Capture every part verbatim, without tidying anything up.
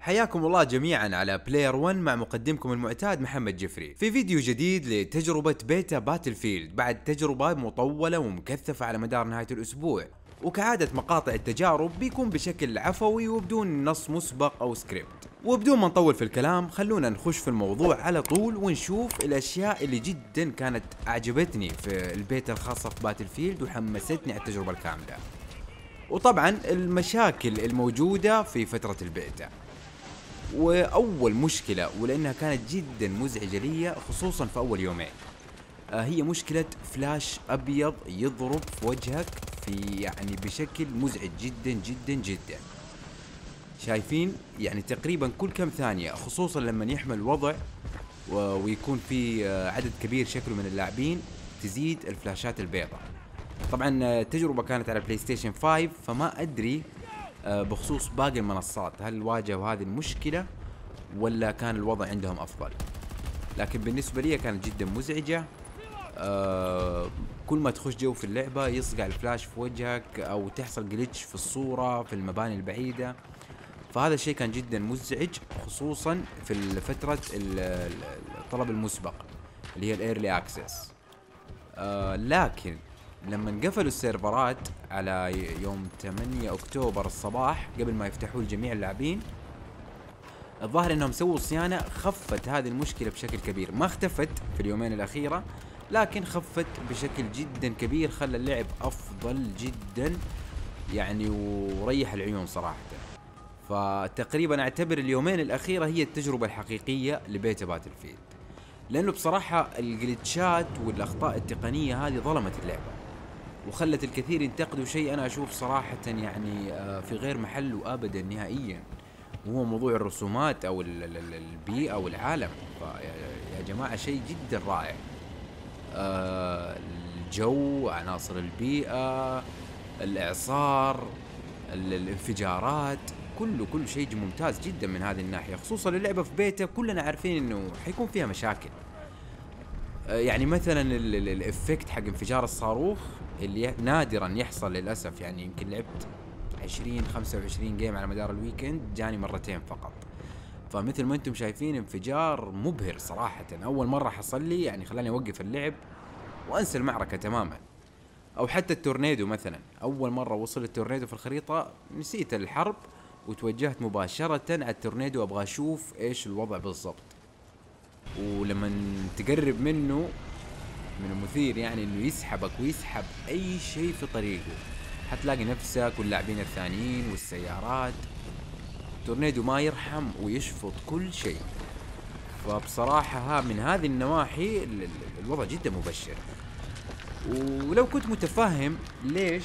حياكم الله جميعا على بلاير ون مع مقدمكم المعتاد محمد جفري في فيديو جديد لتجربة بيتا باتل فيلد بعد تجربة مطولة ومكثفة على مدار نهاية الأسبوع. وكعادة مقاطع التجارب بيكون بشكل عفوي وبدون نص مسبق أو سكريبت. وبدون ما نطول في الكلام خلونا نخش في الموضوع على طول ونشوف الأشياء اللي جدا كانت أعجبتني في البيتا الخاصة في باتل فيلد وحمستني على التجربة الكاملة. وطبعا المشاكل الموجودة في فترة البيتا. واول مشكله ولانها كانت جدا مزعجه لي خصوصا في اول يومين آه هي مشكله فلاش ابيض يضرب في وجهك في يعني بشكل مزعج جدا جدا جدا. شايفين يعني تقريبا كل كم ثانيه خصوصا لما يحمل وضع ويكون في آه عدد كبير شكله من اللاعبين تزيد الفلاشات البيضاء. طبعا التجربه كانت على بلاي ستيشن خمسة فما ادري بخصوص باقي المنصات هل واجهوا هذه المشكلة ولا كان الوضع عندهم أفضل، لكن بالنسبة لي كانت جدا مزعجة. آه كل ما تخش جو في اللعبة يصقع الفلاش في وجهك أو تحصل جليتش في الصورة في المباني البعيدة، فهذا الشيء كان جدا مزعج خصوصا في فترة الطلب المسبق اللي هي الايرلي اكسس. آه لكن لما انقفلوا السيرفرات على يوم ثمانية أكتوبر الصباح قبل ما يفتحوا لجميع اللاعبين، الظاهر انهم سووا صيانة خفت هذه المشكلة بشكل كبير. ما اختفت في اليومين الأخيرة لكن خفت بشكل جدا كبير، خلى اللعب أفضل جدا يعني وريح العيون صراحة. فتقريبا اعتبر اليومين الأخيرة هي التجربة الحقيقية لبيتا باتل فيلد، لأنه بصراحة الجليتشات والأخطاء التقنية هذه ظلمت اللعبة وخلت الكثير ينتقدوا شيء أنا أشوف صراحة يعني في غير محله أبدا نهائيا، وهو موضوع الرسومات أو البيئة أو العالم. يا جماعة شيء جدا رائع، الجو، عناصر البيئة، الإعصار، الانفجارات، كله كل شيء ممتاز جدا من هذه الناحية. خصوصا اللعبة في بيتا كلنا عارفين انه حيكون فيها مشاكل، يعني مثلا الافكت حق انفجار الصاروخ اللي نادرا يحصل للأسف، يعني يمكن لعبت عشرين خمسة وعشرين جيم على مدار الويكند جاني مرتين فقط. فمثل ما انتم شايفين انفجار مبهر صراحة، اول مرة حصل لي يعني خلاني اوقف اللعب وانسى المعركة تماما. او حتى التورنيدو مثلا، اول مرة وصل التورنيدو في الخريطة نسيت الحرب وتوجهت مباشرة على التورنيدو ابغى اشوف ايش الوضع بالضبط. ولما تقرب منه من المثير يعني انه يسحبك ويسحب اي شيء في طريقه، حتلاقي نفسك واللاعبين الثانيين والسيارات. التورنيدو ما يرحم ويشفط كل شيء. فبصراحة ها من هذه النواحي الوضع جدا مبشر. ولو كنت متفهم ليش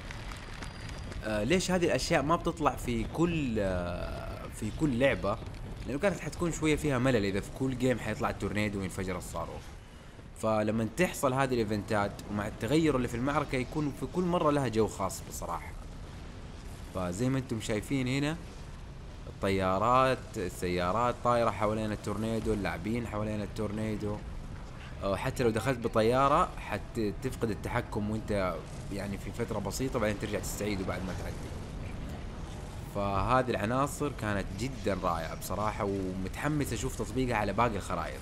آه ليش هذه الاشياء ما بتطلع في كل آه في كل لعبة، لانه كانت حتكون شوية فيها ملل اذا في كل جيم حيطلع التورنيدو وينفجر الصاروخ. فلما تحصل هذه الايفنتات ومع التغير اللي في المعركة يكون في كل مرة لها جو خاص بصراحة. فزي ما انتم شايفين هنا الطيارات، السيارات طايرة حوالين التورنيدو، اللاعبين حوالين التورنيدو. حتى لو دخلت بطيارة حتى تفقد التحكم وانت يعني في فترة بسيطة بعدين ترجع تستعيده بعد ما تعدي. فهذه العناصر كانت جدا رائعة بصراحة ومتحمس اشوف تطبيقها على باقي الخرائط.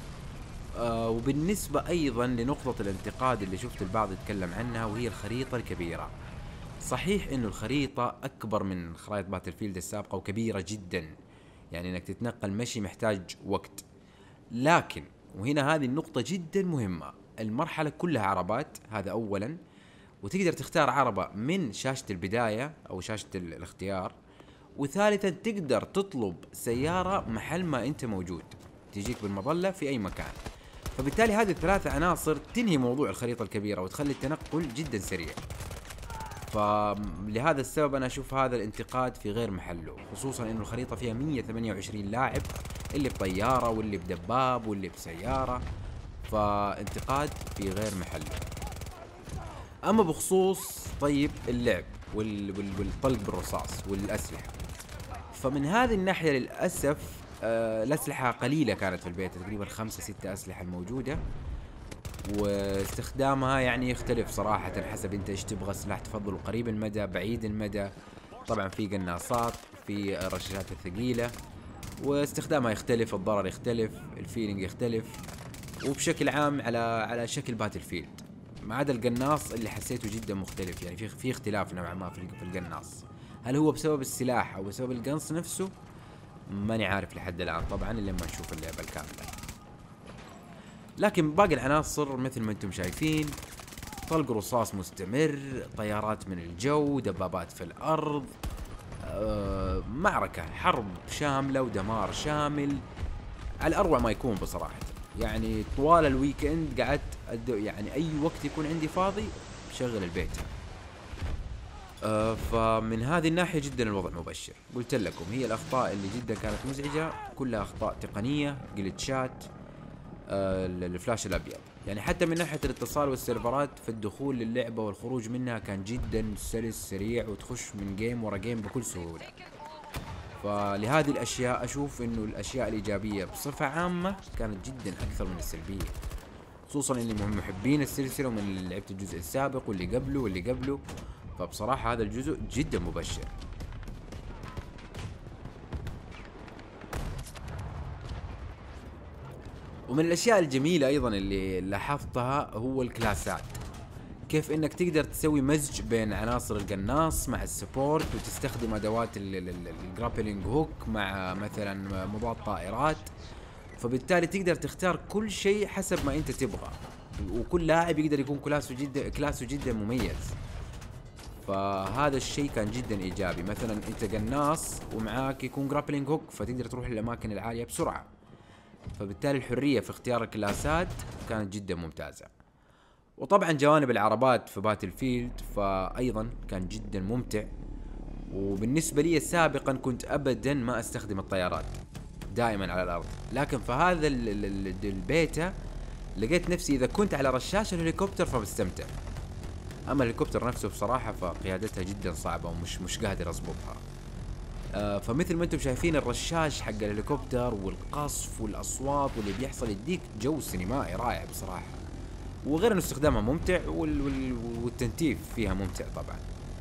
آه وبالنسبة ايضا لنقطة الانتقاد اللي شفت البعض يتكلم عنها وهي الخريطة الكبيرة. صحيح انه الخريطة اكبر من خرائط باتل فيلد السابقة وكبيرة جدا، يعني انك تتنقل مشي محتاج وقت، لكن وهنا هذه النقطة جدا مهمة، المرحلة كلها عربات هذا اولا، وتقدر تختار عربة من شاشة البداية او شاشة الاختيار، وثالثا تقدر تطلب سيارة محل ما انت موجود تجيك بالمظلة في اي مكان. فبالتالي هذه الثلاثة عناصر تنهي موضوع الخريطة الكبيرة وتخلي التنقل جدا سريع. فلهذا السبب انا اشوف هذا الانتقاد في غير محله، خصوصا انه الخريطة فيها مية وثمانية وعشرين لاعب، اللي بطيارة واللي بدباب واللي بسيارة، فانتقاد في غير محله. اما بخصوص طيب اللعب والطلق بالرصاص والاسلحة، فمن هذه الناحية للأسف آه الاسلحة قليلة كانت في البيت، تقريبا خمسة ستة اسلحة الموجودة، واستخدامها يعني يختلف صراحة حسب انت ايش تبغى، سلاح تفضل قريب المدى بعيد المدى. طبعا في قناصات، في الرشاشات الثقيلة، واستخدامها يختلف، الضرر يختلف، الفيلينج يختلف، وبشكل عام على على شكل باتل فيلد، ما عدا القناص اللي حسيته جدا مختلف. يعني في في اختلاف نوعا ما في في القناص. هل هو بسبب السلاح او بسبب القنص نفسه؟ ماني عارف لحد الان طبعا الا لما نشوف اللعبه الكامله. لكن باقي العناصر مثل ما انتم شايفين، طلق رصاص مستمر، طيارات من الجو، دبابات في الارض، آه معركة حرب شاملة ودمار شامل على اروع ما يكون بصراحة. يعني طوال الويك اند قعدت يعني اي وقت يكون عندي فاضي بشغل البيت. آه فمن هذه الناحية جدا الوضع مبشر. قلت لكم هي الاخطاء اللي جدا كانت مزعجة كلها اخطاء تقنية، جلتشات، آه الفلاش الابيض. يعني حتى من ناحية الاتصال والسيرفرات في الدخول للعبة والخروج منها كان جدا سلس سريع، وتخش من جيم ورا جيم بكل سهولة. فلهذه الاشياء اشوف انه الاشياء الايجابية بصفة عامة كانت جدا اكثر من السلبية، خصوصا اللي من محبين السلسلة ومن اللي لعبت الجزء السابق واللي قبله واللي قبله. فبصراحة هذا الجزء جدا مبشر. ومن الاشياء الجميلة ايضا اللي لاحظتها هو الكلاسات، كيف انك تقدر تسوي مزج بين عناصر القناص مع السبورت، وتستخدم ادوات الجرابلينج هوك مع مثلا مضاد طائرات. فبالتالي تقدر تختار كل شيء حسب ما انت تبغى، وكل لاعب يقدر يكون كلاسه جدا كلاسه جدا مميز. فهذا الشيء كان جدا ايجابي. مثلا انت قناص ومعاك يكون جرابلينج هوك، فتقدر تروح للاماكن العالية بسرعة. فبالتالي الحرية في اختيار الكلاسات كانت جدا ممتازة. وطبعا جوانب العربات في باتل فيلد فايضا كان جدا ممتع. وبالنسبة لي سابقا كنت ابدا ما استخدم الطيارات، دائما على الارض، لكن في هذا البيتا لقيت نفسي اذا كنت على رشاش الهليكوبتر فبستمتع. اما الهليكوبتر نفسه بصراحة فقيادتها جدا صعبة ومش مش قادر اضبطها. آه فمثل ما انتم شايفين الرشاش حق الهليكوبتر والقصف والاصوات واللي بيحصل يديك جو سينمائي رائع بصراحة. وغير انه استخدامها ممتع وال وال والتنتيف فيها ممتع طبعا.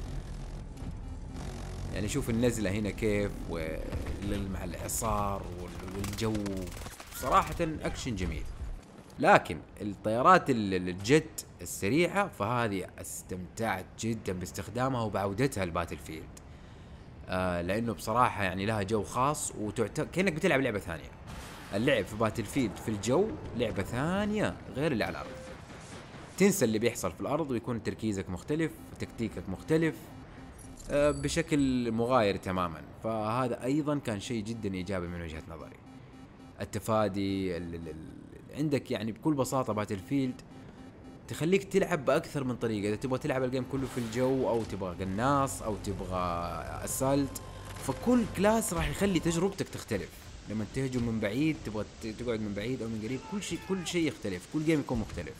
يعني شوف النزلة هنا كيف مع الاعصار والجو، صراحة اكشن جميل. لكن الطيارات الجت السريعة فهذه استمتعت جدا باستخدامها وبعودتها لباتل فيلد. آه لانه بصراحة يعني لها جو خاص، وتعتبر كأنك بتلعب لعبة ثانية. اللعب في باتل فيلد في الجو لعبة ثانية غير اللي على الارض. تنسى اللي بيحصل في الارض ويكون تركيزك مختلف وتكتيكك مختلف آه بشكل مغاير تماما. فهذا ايضا كان شيء جدا ايجابي من وجهة نظري. التفادي ال ال ال عندك يعني بكل بساطة باتل فيلد تخليك تلعب باكثر من طريقة. اذا تبغى تلعب الجيم كله في الجو، او تبغى قناص، او تبغى اسالت، فكل كلاس راح يخلي تجربتك تختلف. لما تهجم من بعيد تبغى تقعد من بعيد او من قريب، كل شيء كل شيء يختلف، كل جيم يكون مختلف.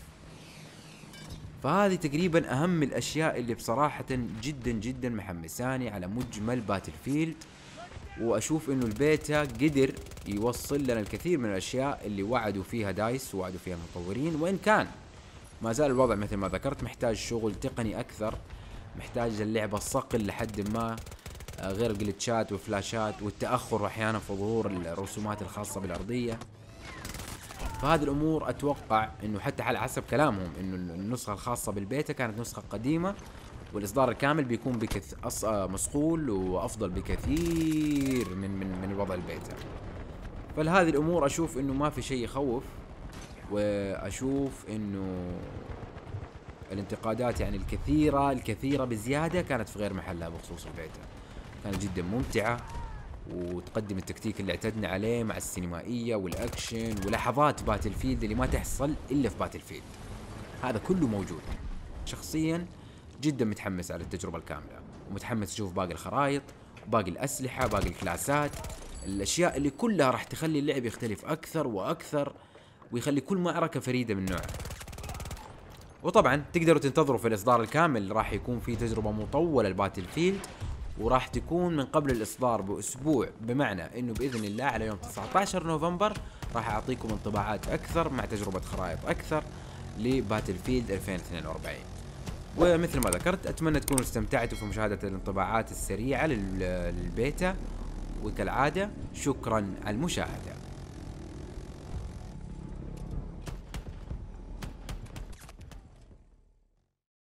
فهذه تقريبا اهم الاشياء اللي بصراحة جدا جدا محمساني على مجمل باتل فيلد. واشوف انه البيتا قدر يوصل لنا الكثير من الاشياء اللي وعدوا فيها دايس ووعدوا فيها المطورين، وان كان ما زال الوضع مثل ما ذكرت محتاج شغل تقني اكثر، محتاج اللعبة الصقل لحد ما، غير الجلتشات والفلاشات والتأخر احيانا في ظهور الرسومات الخاصة بالارضية. فهذه الامور اتوقع انه حتى على حسب كلامهم انه النسخة الخاصة بالبيتا كانت نسخة قديمة، والاصدار الكامل بيكون بكث أص... مصقول وافضل بكثير من من من الوضع البيتا. فلهذه الامور اشوف انه ما في شيء يخوف، واشوف انه الانتقادات يعني الكثيرة الكثيرة بزيادة كانت في غير محلها بخصوص البيتا. كانت جدا ممتعة وتقدم التكتيك اللي اعتدنا عليه مع السينمائية والاكشن ولحظات باتل فيلد اللي ما تحصل الا في باتل فيلد. هذا كله موجود. شخصيا جدا متحمس على التجربة الكاملة، ومتحمس اشوف باقي الخرائط وباقي الاسلحة باقي الكلاسات، الاشياء اللي كلها راح تخلي اللعب يختلف اكثر واكثر، ويخلي كل معركة فريدة من نوعها. وطبعا تقدروا تنتظروا في الاصدار الكامل راح يكون في تجربة مطولة لباتل فيلد، وراح تكون من قبل الاصدار باسبوع، بمعنى انه باذن الله على يوم تسعة عشر نوفمبر راح اعطيكم انطباعات اكثر مع تجربة خرائط اكثر لباتل فيلد ألفين واثنين وأربعين. ومثل ما ذكرت اتمنى تكونوا استمتعتوا في مشاهدة الانطباعات السريعة للبيتا، وكالعادة شكرا على المشاهدة.